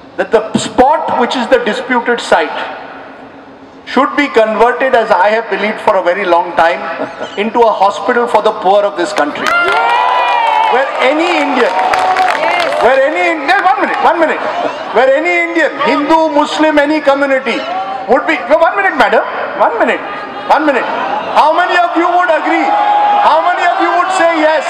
that the spot which is the disputed site should be converted, as I have believed for a very long time, into a hospital for the poor of this country. Where any Indian, one minute, where any Indian, Hindu, Muslim, any community would be, 1 minute madam, 1 minute. How many of you would agree? How many of you would say yes?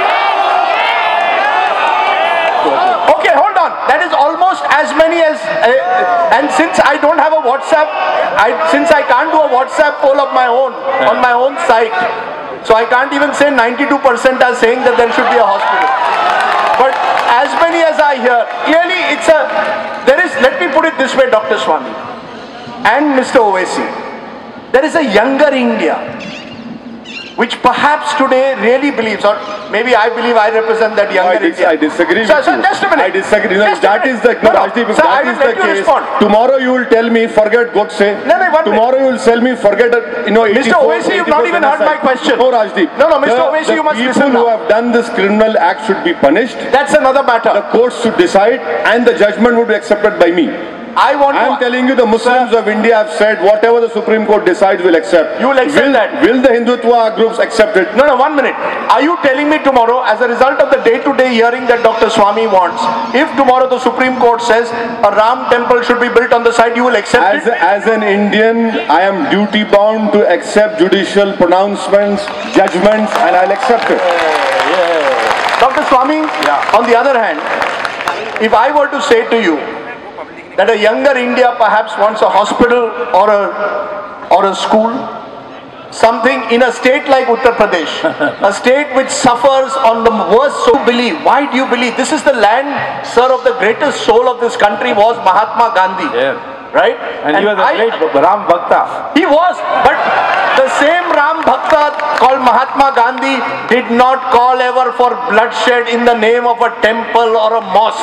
Okay, hold on. That is almost as many as, and since I don't have a WhatsApp, since I can't do a WhatsApp poll of my own, on my own site, so I can't even say 92% are saying that there should be a hospital. But as many as I hear, clearly let me put it this way, Dr. Swami and Mr. Owaisi, there is a younger India which perhaps today really believes, or maybe I believe I represent that younger India. I disagree with you. Just a minute. I disagree. That is the case. Respond. Tomorrow you will tell me, forget Godse. Tomorrow you will tell me, forget, Mr. Owaisi, you've not even heard my question. No, Rajdeep. No, Mr. Owaisi, you must listen now. People who have done this criminal act should be punished. That's another matter. The courts should decide, and the judgment would be accepted by me. I am telling you, the Muslims of India have said whatever the Supreme Court decides, will accept. You will accept that. Will the Hindutva groups accept it? No, 1 minute. Are you telling me tomorrow, as a result of the day-to-day hearing that Dr. Swami wants, if tomorrow the Supreme Court says a Ram temple should be built on the site, you will accept it? As an Indian, I am duty-bound to accept judicial pronouncements, judgments, and I'll accept it. Dr. Swami, on the other hand, if I were to say to you that a younger India perhaps wants a hospital or a school, something in a state like Uttar Pradesh, a state which suffers on the worst, so believe. Why do you believe? This is the land, sir, of the greatest soul of this country was Mahatma Gandhi. Right? And he was a great Ram Bhakta. He was, but the same Ram Bhakta called Mahatma Gandhi did not call ever for bloodshed in the name of a temple or a mosque.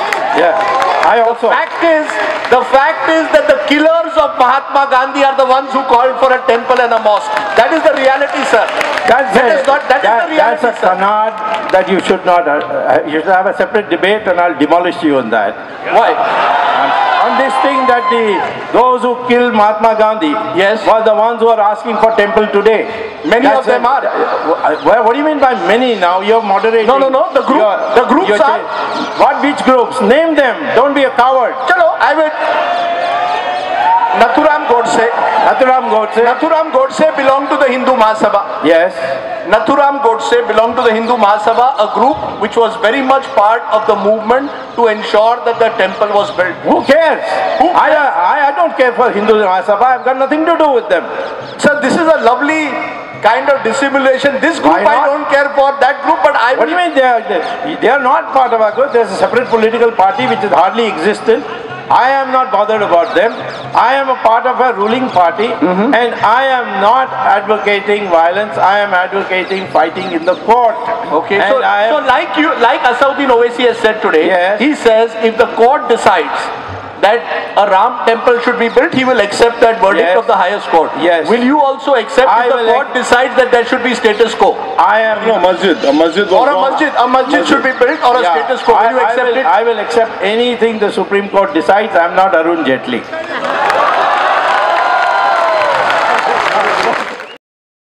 The fact is that the killers of Mahatma Gandhi are the ones who called for a temple and a mosque. That is the reality, sir. That's a canard that you should not, you should have a separate debate, and I'll demolish you on that. Why? On this thing that those who killed Mahatma Gandhi were the ones who are asking for temple today. Many of them are. What do you mean by many now? You're moderating. No. The groups are. Which groups? Name them. Don't be a coward. Chalo, I will. Nathuram Godse belonged to the Hindu Mahasabha. Yes. Nathuram Godse belonged to the Hindu Mahasabha, a group which was very much part of the movement to ensure that the temple was built. Who cares? I don't care for Hindu Mahasabha. I've got nothing to do with them. Sir, this is a lovely kind of dissimulation. This group I don't care for, that group, but I... What do you mean they are not part of our group? There's a separate political party which is hardly existent. I am not bothered about them. I am a part of a ruling party, and I am not advocating violence. I am advocating fighting in the court. Okay, so like Asauddin Owaisi has said today, he says if the court decides that a Ram temple should be built, he will accept that verdict of the highest court. Will you also accept if the court decides that there should be status quo? A masjid should be built, or a status quo. Will you accept it? I will accept anything the Supreme Court decides. I am not Arun Jaitley.